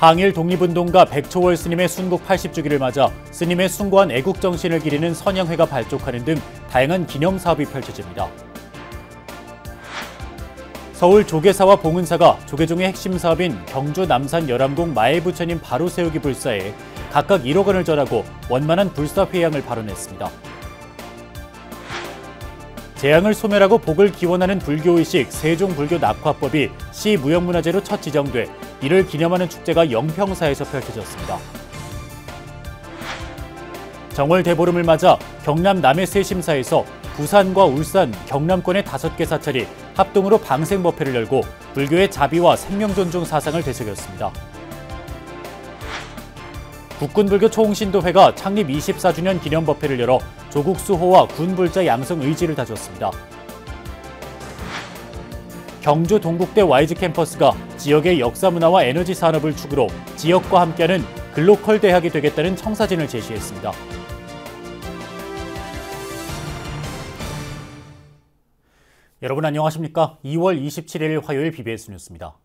항일 독립운동가 백초월 스님의 순국 80주기를 맞아 스님의 숭고한 애국정신을 기리는 선양회가 발족하는 등 다양한 기념사업이 펼쳐집니다. 서울 조계사와 봉은사가 조계종의 핵심 사업인 경주 남산 열암공 마애부처님 바로 세우기 불사에 각각 1억 원을 절하고 원만한 불사회양을 발언했습니다. 재앙을 소멸하고 복을 기원하는 불교의식 세종불교 낙화법이 시무형문화재로 첫 지정돼 이를 기념하는 축제가 영평사에서 펼쳐졌습니다. 정월 대보름을 맞아 경남 남해세심사에서 부산과 울산, 경남권의 5개 사찰이 합동으로 방생법회를 열고 불교의 자비와 생명존중 사상을 되새겼습니다. 국군불교 총신도회가 창립 24주년 기념법회를 열어 조국 수호와 군불자 양성 의지를 다졌습니다. 경주 동국대 YG 캠퍼스가 지역의 역사문화와 에너지 산업을 축으로 지역과 함께하는 글로컬 대학이 되겠다는 청사진을 제시했습니다. 여러분 안녕하십니까? 2월 27일 화요일 BBS 뉴스입니다.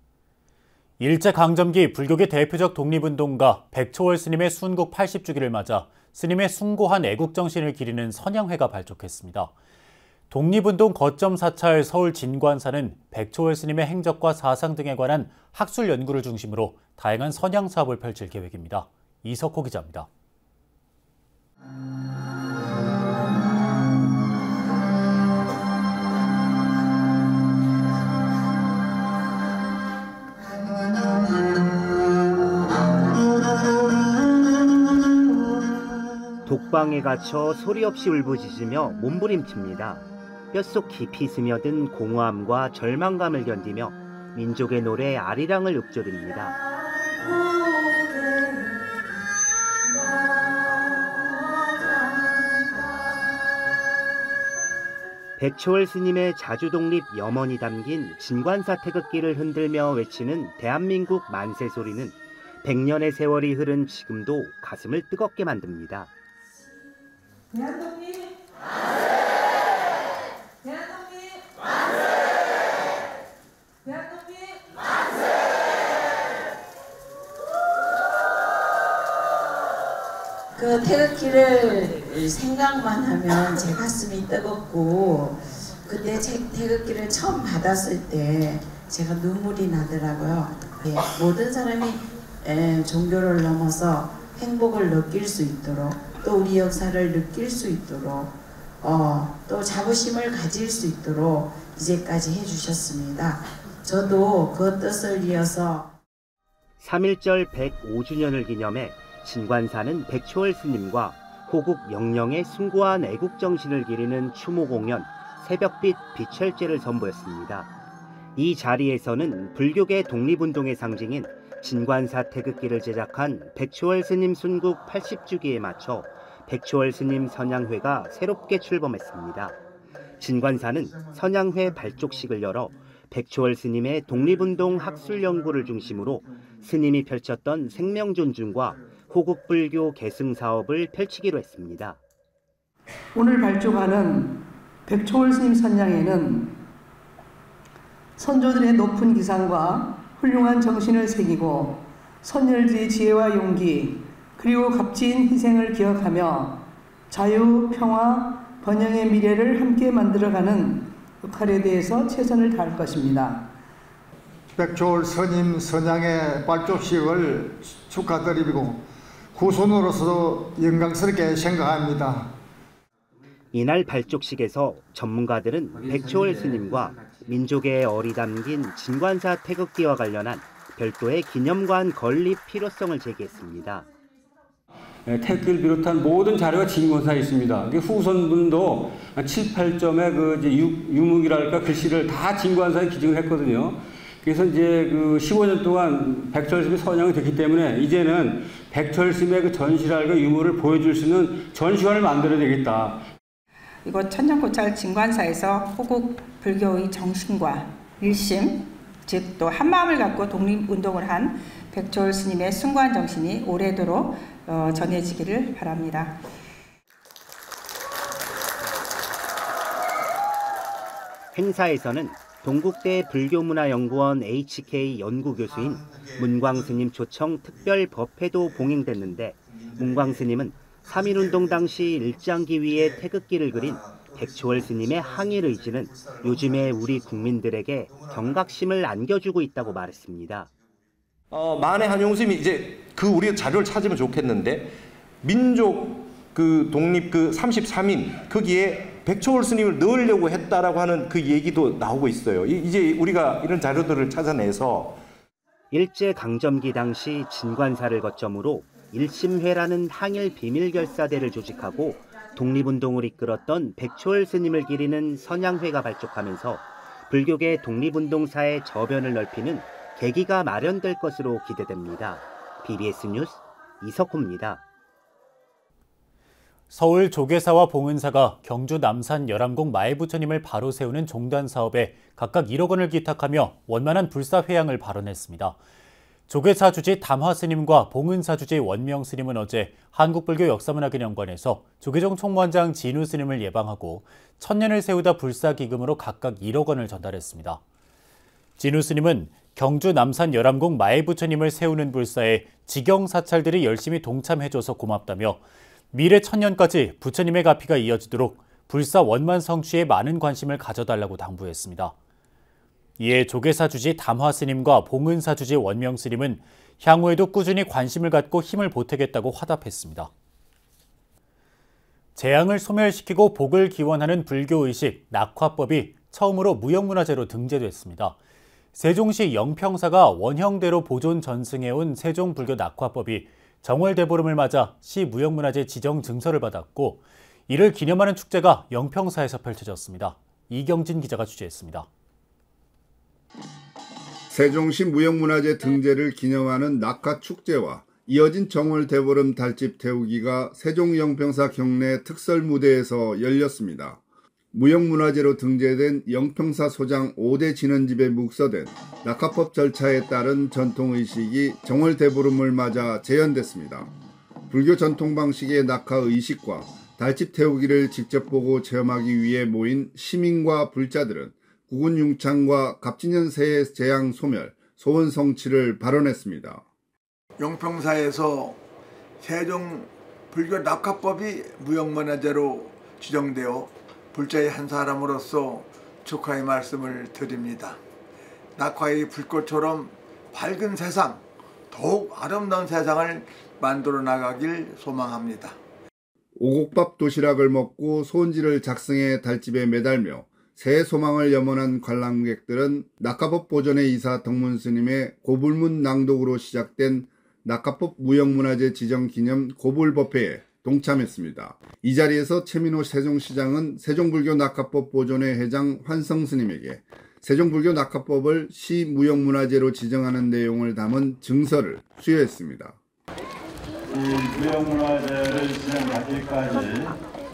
일제강점기 불교계 대표적 독립운동가 백초월 스님의 순국 80주기를 맞아 스님의 숭고한 애국정신을 기리는 선양회가 발족했습니다. 독립운동 거점 사찰 서울 진관사는 백초월 스님의 행적과 사상 등에 관한 학술 연구를 중심으로 다양한 선양 사업을 펼칠 계획입니다. 이석호 기자입니다. 독방에 갇혀 소리 없이 울부짖으며 몸부림칩니다. 뼛속 깊이 스며든 공허함과 절망감을 견디며 민족의 노래 아리랑을 읊조립니다. 백초월 스님의 자주독립 염원이 담긴 진관사 태극기를 흔들며 외치는 대한민국 만세 소리는 100년의 세월이 흐른 지금도 가슴을 뜨겁게 만듭니다. 대한독립 만세! 대한독립 만세! 대한독립 만세! 그 태극기를 생각만 하면 제 가슴이 뜨겁고 그때 태극기를 처음 받았을 때 제가 눈물이 나더라고요. 네, 모든 사람이 종교를 넘어서 행복을 느낄 수 있도록 또 우리 역사를 느낄 수 있도록 또 자부심을 가질 수 있도록 이제까지 해주셨습니다. 저도 그 뜻을 이어서 3.1절 105주년을 기념해 진관사는 백초월 스님과 호국 영령의 숭고한 애국정신을 기리는 추모 공연 새벽빛 비철제를 선보였습니다. 이 자리에서는 불교계 독립운동의 상징인 진관사 태극기를 제작한 백초월 스님 순국 80주기에 맞춰 백초월 스님 선양회가 새롭게 출범했습니다. 진관사는 선양회 발족식을 열어 백초월 스님의 독립운동 학술 연구를 중심으로 스님이 펼쳤던 생명존중과 호국불교 계승 사업을 펼치기로 했습니다. 오늘 발족하는 백초월 스님 선양회는 선조들의 높은 기상과 훌륭한 정신을 새기고 선열들의 지혜와 용기 그리고 값진 희생을 기억하며 자유, 평화, 번영의 미래를 함께 만들어가는 역할에 대해서 최선을 다할 것입니다. 백초월 스님 선양의 발족식을 축하드리고 후손으로서도 영광스럽게 생각합니다. 이날 발족식에서 전문가들은 백초월 스님과 민족의 얼이 담긴 진관사 태극기와 관련한 별도의 기념관 건립 필요성을 제기했습니다. 태극기를 비롯한 모든 자료가 진관사에 있습니다. 후손분도 7, 8점의 유목이랄까 글씨를 다 진관사에 기증을 했거든요. 그래서 이제 15년 동안 백초월 스님이 선양이 됐기 때문에 이제는 백초월 스님의 그 전시랄까 유물을 보여줄 수 있는 전시관을 만들어야 되겠다. 이곳 천정고찰 진관사에서 호국 불교의 정신과 일심, 즉 또 한마음을 갖고 독립운동을 한 백초월 스님의 숭고한 정신이 오래도록 전해지기를 바랍니다. 행사에서는 동국대 불교문화연구원 HK 연구교수인 문광스님 초청 특별 법회도 봉행됐는데 문광 스님은 3.1운동 당시 일장기 위에 태극기를 그린 백초월 스님의 항일 의지는 요즘의 우리 국민들에게 경각심을 안겨주고 있다고 말했습니다. 만해 한용우 스님이 이제 우리 자료를 찾으면 좋겠는데 민족 독립 33인 거기에 백초월 스님을 넣으려고 했다라고 하는 그 얘기도 나오고 있어요. 이제 우리가 이런 자료들을 찾아내서 일제강점기 당시 진관사를 거점으로 일심회라는 항일 비밀결사대를 조직하고 독립운동을 이끌었던 백초월 스님을 기리는 선양회가 발족하면서 불교계 독립운동사의 저변을 넓히는 계기가 마련될 것으로 기대됩니다. BBS 뉴스 이석호입니다. 서울 조계사와 봉은사가 경주 남산 열암공 마애부처님을 바로 세우는 종단 사업에 각각 1억 원을 기탁하며 원만한 불사회양을 발언했습니다. 조계사 주지 담화스님과 봉은사 주지 원명스님은 어제 한국불교역사문화기념관에서 조계종 총무원장 진우스님을 예방하고 천년을 세우다 불사기금으로 각각 1억 원을 전달했습니다. 진우스님은 경주 남산 열암공 마애부처님을 세우는 불사에 지경사찰들이 열심히 동참해줘서 고맙다며 미래 천년까지 부처님의 가피가 이어지도록 불사 원만 성취에 많은 관심을 가져달라고 당부했습니다. 이에 조계사 주지 담화스님과 봉은사 주지 원명스님은 향후에도 꾸준히 관심을 갖고 힘을 보태겠다고 화답했습니다. 재앙을 소멸시키고 복을 기원하는 불교의식 낙화법이 처음으로 무형문화재로 등재됐습니다. 세종시 영평사가 원형대로 보존 전승해온 세종불교 낙화법이 정월대보름을 맞아 시 무형문화재 지정 증서를 받았고 이를 기념하는 축제가 영평사에서 펼쳐졌습니다. 이경진 기자가 취재했습니다. 세종시 무형문화재 등재를 기념하는 낙화축제와 이어진 정월대보름 달집 태우기가 세종 영평사 경내 특설 무대에서 열렸습니다. 무형문화재로 등재된 영평사 소장 5대 진원집에 묵서된 낙화법 절차에 따른 전통의식이 정월대보름을 맞아 재현됐습니다. 불교 전통 방식의 낙화의식과 달집 태우기를 직접 보고 체험하기 위해 모인 시민과 불자들은 국운 융창과 갑진년 새해 재앙 소멸, 소원 성취를 발언했습니다. 영평사에서 세종 불교 낙화법이 무형문화재로 지정되어 불자의 한 사람으로서 축하의 말씀을 드립니다. 낙화의 불꽃처럼 밝은 세상, 더욱 아름다운 세상을 만들어 나가길 소망합니다. 오곡밥 도시락을 먹고 소원지를 작성해 달집에 매달며 새해 소망을 염원한 관람객들은 낙화법 보존의 이사 덕문스님의 고불문 낭독으로 시작된 낙화법 무형문화재 지정 기념 고불법회에 동참했습니다. 이 자리에서 최민호 세종시장은 세종불교 낙화법 보존회 회장 환성스님에게 세종불교 낙화법을 시 무형문화재로 지정하는 내용을 담은 증서를 수여했습니다. 이 무형문화재를 지정하기까지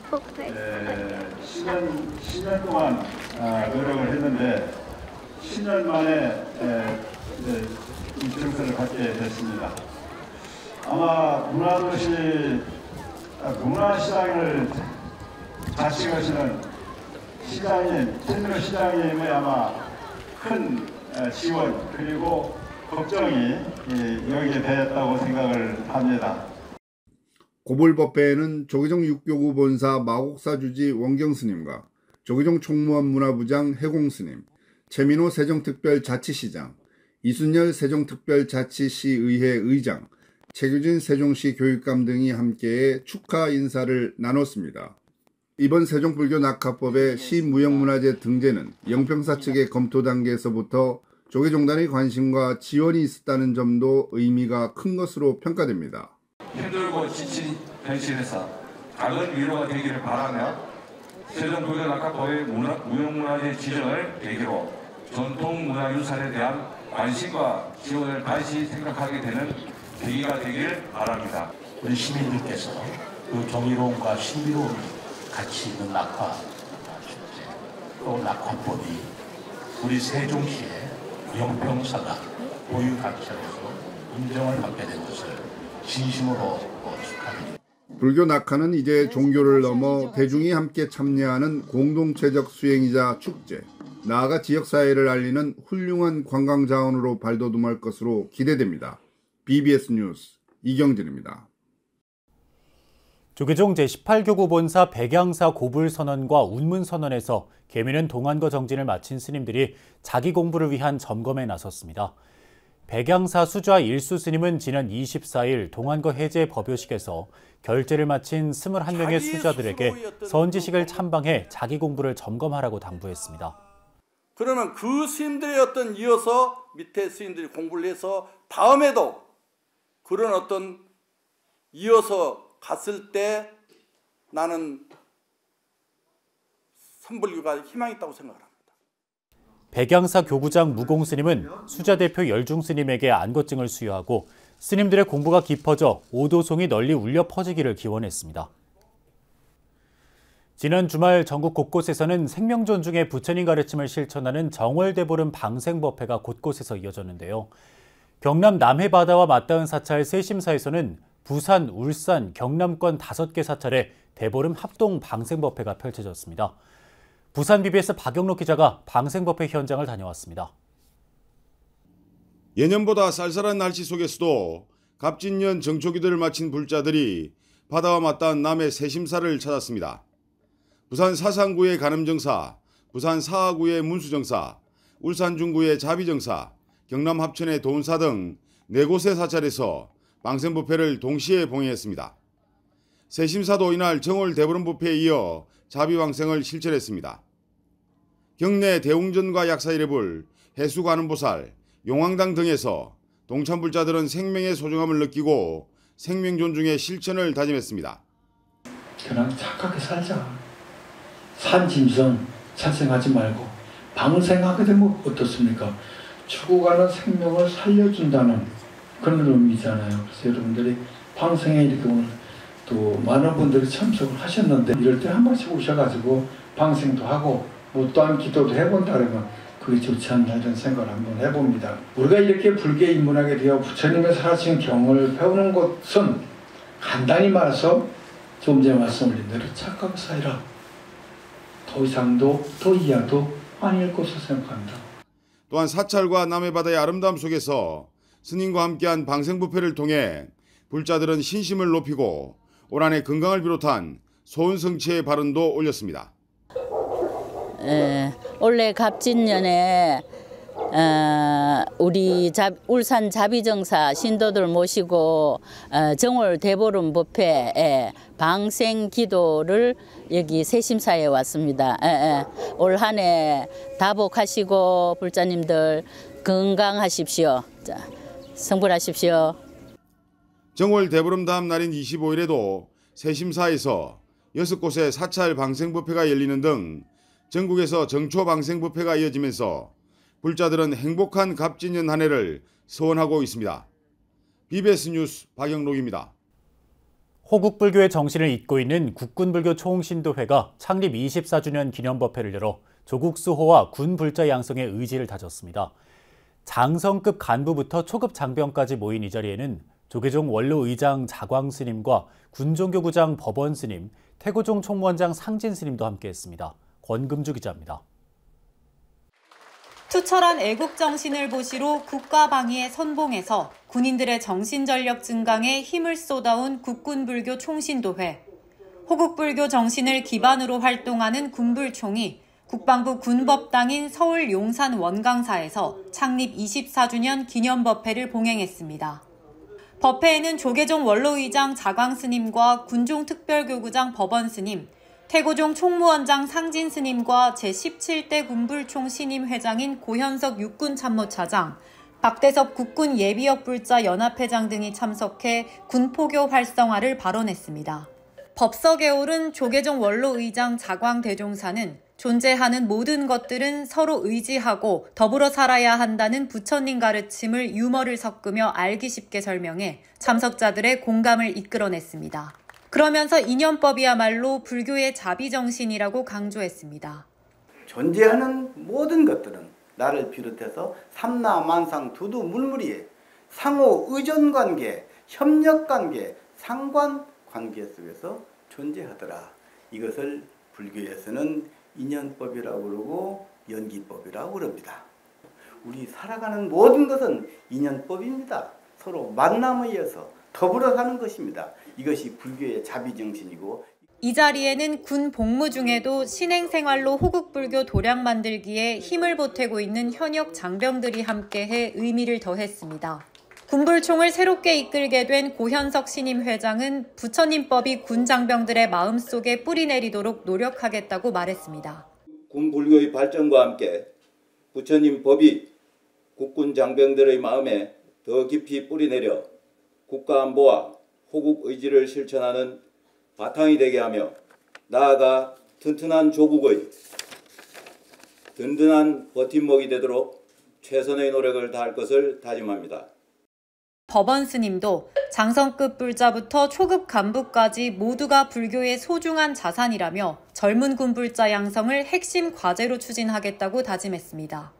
10년 동안 노력을 했는데 10년 만에 이 증서를 갖게 됐습니다. 아마 문화시장을 자식하시는 시장님, 최민호 시장님의 아마 큰 지원 그리고 걱정이 여기에 대했다고 생각을 합니다. 고불법회에는 조계종 육교구 본사 마곡사 주지 원경스님과 조계종 총무원 문화부장 해공스님, 최민호 세종특별자치시장, 이순열 세종특별자치시의회 의장, 최규진 세종시 교육감 등이 함께해 축하 인사를 나눴습니다. 이번 세종불교 낙화법의 시무형문화재 등재는 영평사 측의 검토 단계에서부터 조계종단의 관심과 지원이 있었다는 점도 의미가 큰 것으로 평가됩니다. 힘들고 지친 현실에서 작은 위로가 되기를 바라며 세종불교 낙화법의 무형문화재 지정을 계기로 전통문화유산에 대한 관심과 지원을 다시 생각하게 되는 계기가 되길 바랍니다. 우리 시민들께서 그 경이로움과 신비로움이 같이 있는 낙화 축제, 또 낙화법이 우리 세종시의 영평사가 고유 가치로서 인정을 받게 된 것을 진심으로 축하합니다. 불교 낙화는 이제 종교를 넘어 대중이 함께 참여하는 공동체적 수행이자 축제, 나아가 지역사회를 알리는 훌륭한 관광자원으로 발돋움할 것으로 기대됩니다. BBS 뉴스 이경진입니다. 조계종 제18교구 본사 백양사 고불선언과 운문선언에서 계미는 동안거 정진을 마친 스님들이 자기 공부를 위한 점검에 나섰습니다. 백양사 수좌 일수 스님은 지난 24일 동안거 해제 법요식에서 결제를 마친 21명의 수좌들에게 선지식을 참방해 자기 공부를 점검하라고 당부했습니다. 그러면 그 스님들의 어떤 이어서 밑에 스님들이 공부를 해서 다음에도 그런 어떤 이어서 갔을 때 나는 선불교가 희망이 있다고 생각합니다. 백양사 교구장 무공 스님은 수자 대표 열중 스님에게 안거증을 수여하고 스님들의 공부가 깊어져 오도송이 널리 울려 퍼지기를 기원했습니다. 지난 주말 전국 곳곳에서는 생명 존중의 부처님 가르침을 실천하는 정월대보름 방생법회가 곳곳에서 이어졌는데요. 경남 남해바다와 맞닿은 사찰 세심사에서는 부산, 울산, 경남권 5개 사찰에 대보름 합동 방생법회가 펼쳐졌습니다. 부산 BBS 박영록 기자가 방생법회 현장을 다녀왔습니다. 예년보다 쌀쌀한 날씨 속에서도 갑진년 정초기도를 마친 불자들이 바다와 맞닿은 남해 세심사를 찾았습니다. 부산 사상구의 간음정사, 부산 사하구의 문수정사, 울산 중구의 자비정사, 경남 합천의 도운사 등 4곳의 사찰에서 방생법회를 동시에 봉행했습니다. 세심사도 이날 정월 대보름법회에 이어 자비방생을 실천했습니다. 경내 대웅전과 약사이레불, 해수관음보살, 용왕당 등에서 동참불자들은 생명의 소중함을 느끼고 생명 존중의 실천을 다짐했습니다. 그냥 착하게 살자. 산짐승 자생하지 말고 방생하게 되면 어떻습니까? 죽어가는 생명을 살려준다는 그런 의미잖아요. 그래서 여러분들이 방생에 이렇게 오늘 또 많은 분들이 참석을 하셨는데 이럴 때 한 번씩 오셔가지고 방생도 하고 뭐 또한 기도도 해본다 그러면 그게 좋지 않나 이런 생각을 한번 해봅니다. 우리가 이렇게 불교에 입문하게 되어 부처님의 살아신 경을 배우는 것은 간단히 말해서 좀 전에 말씀드린 대로 착하게 살아라. 더 이상도 더 이하도 아닐 것으로 생각합니다. 또한 사찰과 남해바다의 아름다움 속에서 스님과 함께한 방생법회를 통해 불자들은 신심을 높이고 올 한해 건강을 비롯한 소원성취의 발언도 올렸습니다. 올해 갑진년에 우리 울산 자비정사 신도들 모시고 정월 대보름 법회 방생 기도를 여기 세심사에 왔습니다. 올 한해 다복하시고 불자님들 건강하십시오. 자, 성불하십시오. 정월 대보름 다음 날인 25일에도 세심사에서 6곳의 사찰 방생법회가 열리는 등 전국에서 정초 방생법회가 이어지면서 불자들은 행복한 갑진년 한 해를 소원하고 있습니다. BBS 뉴스 박영록입니다. 호국불교의 정신을 잇고 있는 국군불교 총신도회가 창립 24주년 기념법회를 열어 조국수호와 군 불자 양성의 의지를 다졌습니다. 장성급 간부부터 초급 장병까지 모인 이 자리에는 조계종 원로의장 자광스님과 군종교구장 법원스님, 태고종 총무원장 상진스님도 함께했습니다. 권금주 기자입니다. 투철한 애국정신을 보시로 국가방위에 선봉해서 군인들의 정신전력 증강에 힘을 쏟아온 국군불교 총신도회. 호국불교 정신을 기반으로 활동하는 군불총이 국방부 군법당인 서울 용산 원강사에서 창립 24주년 기념법회를 봉행했습니다. 법회에는 조계종 원로의장 자광스님과 군종특별교구장 법원스님, 태고종 총무원장 상진스님과 제17대 군불총 신임 회장인 고현석 육군참모차장, 박대섭 국군 예비역불자 연합회장 등이 참석해 군포교 활성화를 발언했습니다. 법석에 오른 조계종 원로의장 자광대종사는 존재하는 모든 것들은 서로 의지하고 더불어 살아야 한다는 부처님 가르침을 유머를 섞으며 알기 쉽게 설명해 참석자들의 공감을 이끌어냈습니다. 그러면서 인연법이야말로 불교의 자비정신이라고 강조했습니다. 존재하는 모든 것들은 나를 비롯해서 삼라만상 두두물물이에 상호 의존관계, 협력관계, 상관관계 속에서 존재하더라. 이것을 불교에서는 인연법이라고 그러고 연기법, 인연법이라고 그럽니다. 우리 살아가는 모든 것은 인연법입니다. 서로 만남에 의해서 더불어 사는 것입니다. 이것이 불교의 자비정신이고, 이 자리에는 군 복무 중에도 신행생활로 호국불교 도량 만들기에 힘을 보태고 있는 현역 장병들이 함께해 의미를 더했습니다. 군불총을 새롭게 이끌게 된 고현석 신임 회장은 부처님법이 군 장병들의 마음속에 뿌리내리도록 노력하겠다고 말했습니다. 군불교의 발전과 함께 부처님 법이 국군 장병들의 마음에 더 깊이 뿌리내려 국가안보와 호국 의지를 실천하는 바탕이 되게 하며 나아가 튼튼한 조국의 든든한 버팀목이 되도록 최선의 노력을 다할 것을 다짐합니다. 법원 스님도 장성급 불자부터 초급 간부까지 모두가 불교의 소중한 자산이라며 젊은 군불자 양성을 핵심 과제로 추진하겠다고 다짐했습니다.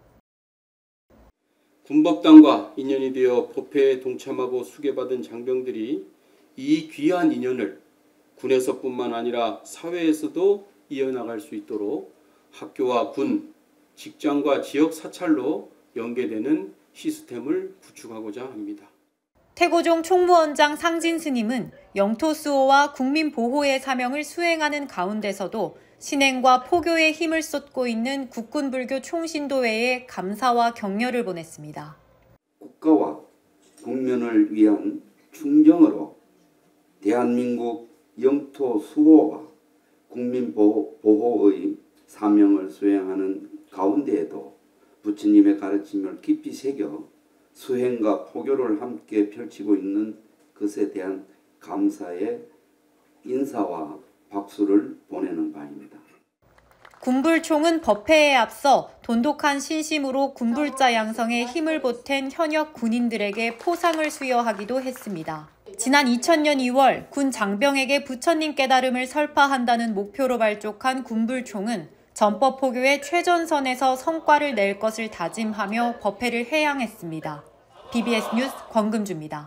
군법당과 인연이 되어 법회에 동참하고 수계받은 장병들이 이 귀한 인연을 군에서뿐만 아니라 사회에서도 이어나갈 수 있도록 학교와 군, 직장과 지역 사찰로 연계되는 시스템을 구축하고자 합니다. 태고종 총무원장 상진 스님은 영토 수호와 국민 보호의 사명을 수행하는 가운데서도 신행과 포교에 힘을 쏟고 있는 국군불교 총신도회에 감사와 격려를 보냈습니다. 국가와 국민을 위한 충정으로 대한민국 영토 수호와 국민 보호의 사명을 수행하는 가운데에도 부처님의 가르침을 깊이 새겨 수행과 포교를 함께 펼치고 있는 것에 대한 감사의 인사와 박수를 보내는 바입니다. 군불총은 법회에 앞서 돈독한 신심으로 군불자 양성에 힘을 보탠 현역 군인들에게 포상을 수여하기도 했습니다. 지난 2000년 2월 군 장병에게 부처님 깨달음을 설파한다는 목표로 발족한 군불총은 전법 포교의 최전선에서 성과를 낼 것을 다짐하며 법회를 회양했습니다. BBS 뉴스 권금주입니다.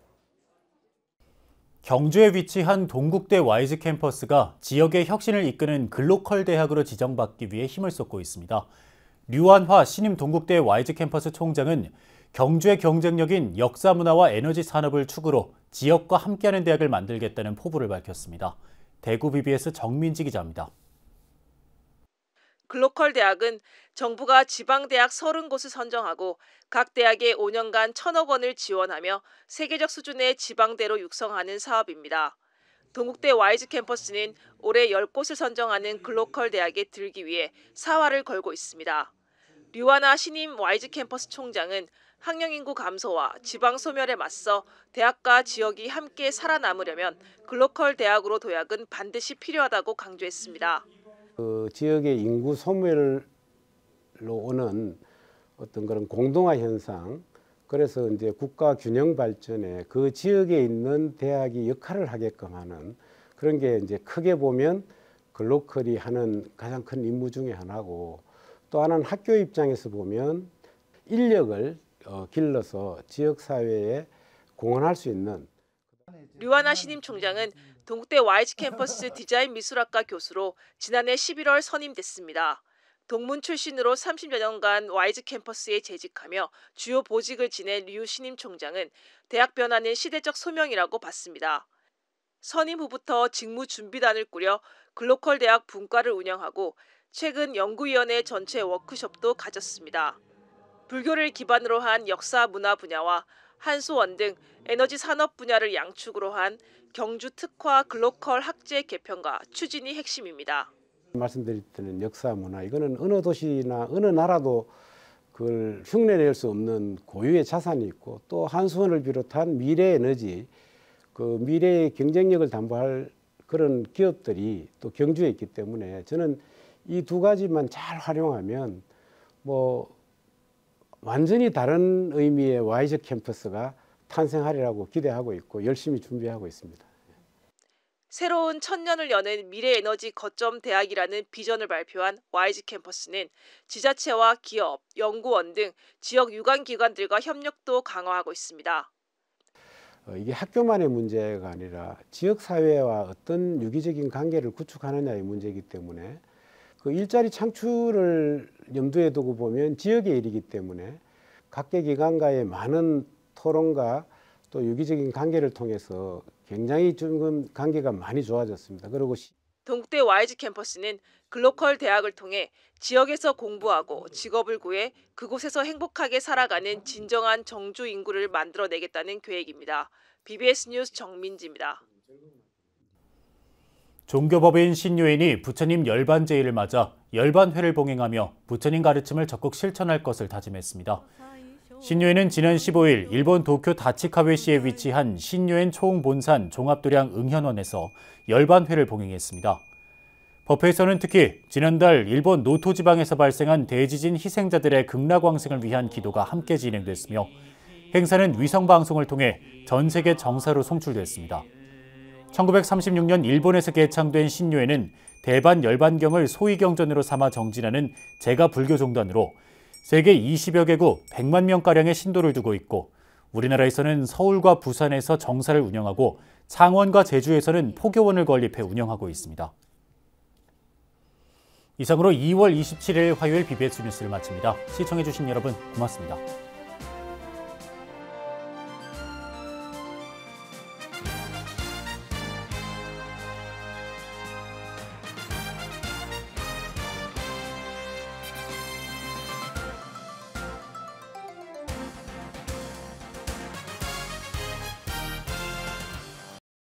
경주에 위치한 동국대 YG 캠퍼스가 지역의 혁신을 이끄는 글로컬 대학으로 지정받기 위해 힘을 쏟고 있습니다. 류한화 신임 동국대 YG 캠퍼스 총장은 경주의 경쟁력인 역사 문화와 에너지 산업을 축으로 지역과 함께하는 대학을 만들겠다는 포부를 밝혔습니다. 대구 BBS 정민지 기자입니다. 글로컬 대학은 정부가 지방대학 30곳을 선정하고 각 대학에 5년간 1,000억 원을 지원하며 세계적 수준의 지방대로 육성하는 사업입니다. 동국대 YG 캠퍼스는 올해 10곳을 선정하는 글로컬 대학에 들기 위해 사활을 걸고 있습니다. 류한화 신임 YG 캠퍼스 총장은 학령 인구 감소와 지방 소멸에 맞서 대학과 지역이 함께 살아남으려면 글로컬 대학으로 도약은 반드시 필요하다고 강조했습니다. 그 지역의 인구 소멸로 오는 어떤 그런 공동화 현상, 그래서 이제 국가 균형 발전에 그 지역에 있는 대학이 역할을 하게끔 하는 그런 게 이제 크게 보면 글로컬이 하는 가장 큰 임무 중에 하나고, 또 하나는 학교 입장에서 보면 인력을 길러서 지역 사회에 공헌할 수 있는. 류한화 신임 총장은 동국대 YG 캠퍼스 디자인 미술학과 교수로 지난해 11월 선임됐습니다. 동문 출신으로 30여 년간 YG 캠퍼스에 재직하며 주요 보직을 지낸 류 신임 총장은 대학 변화는 시대적 소명이라고 봤습니다. 선임 후부터 직무 준비단을 꾸려 글로컬 대학 분과를 운영하고 최근 연구위원회 전체 워크숍도 가졌습니다. 불교를 기반으로 한 역사 문화 분야와 한수원 등 에너지 산업 분야를 양축으로 한 경주 특화 글로컬 학제 개편과 추진이 핵심입니다. 말씀드렸던 역사 문화, 이거는 어느 도시나 어느 나라도 그걸 흉내낼 수 없는 고유의 자산이 있고, 또 한수원을 비롯한 미래 에너지, 그 미래의 경쟁력을 담보할 그런 기업들이 또 경주에 있기 때문에 저는 이 두 가지만 잘 활용하면 뭐 완전히 다른 의미의 YG 캠퍼스가 탄생하리라고 기대하고 있고 열심히 준비하고 있습니다. 새로운 천년을 여는 미래에너지 거점 대학이라는 비전을 발표한 YG 캠퍼스는 지자체와 기업, 연구원 등 지역 유관기관들과 협력도 강화하고 있습니다. 이게 학교만의 문제가 아니라 지역사회와 어떤 유기적인 관계를 구축하느냐의 문제이기 때문에 그 일자리 창출을 염두에 두고 보면 지역의 일이기 때문에 각계 기관과의 많은 토론과 또 유기적인 관계를 통해서 굉장히 지금 관계가 많이 좋아졌습니다. 그리고 동국대 YG 캠퍼스는 글로컬 대학을 통해 지역에서 공부하고 직업을 구해 그곳에서 행복하게 살아가는 진정한 정주 인구를 만들어내겠다는 계획입니다. BBS 뉴스 정민지입니다. 종교법인 신유엔이 부처님 열반제일을 맞아 열반회를 봉행하며 부처님 가르침을 적극 실천할 것을 다짐했습니다. 신유엔은 지난 15일 일본 도쿄 다치카베시에 위치한 신유엔 총본산 종합도량 응현원에서 열반회를 봉행했습니다. 법회에서는 특히 지난달 일본 노토 지방에서 발생한 대지진 희생자들의 극락왕생을 위한 기도가 함께 진행됐으며 행사는 위성방송을 통해 전 세계 정사로 송출됐습니다. 1936년 일본에서 개창된 신유엔은 대반 열반경을 소위경전으로 삼아 정진하는 제가 불교 종단으로 세계 20여 개국 100만 명가량의 신도를 두고 있고 우리나라에서는 서울과 부산에서 정사를 운영하고 창원과 제주에서는 포교원을 건립해 운영하고 있습니다. 이상으로 2월 27일 화요일 BBS 뉴스를 마칩니다. 시청해주신 여러분 고맙습니다.